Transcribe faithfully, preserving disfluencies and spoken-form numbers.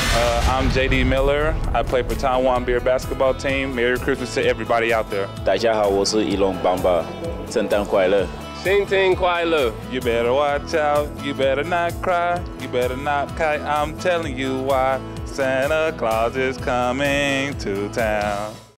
Uh, I'm J D Miller. I play for Taiwan Beer basketball team. Merry Christmas to everybody out there. 大家好，我是伊隆邦巴，圣诞快乐！ 新年快乐！ You better watch out. You better not cry. You better not kite. I'm telling you why. Santa Claus is coming to town.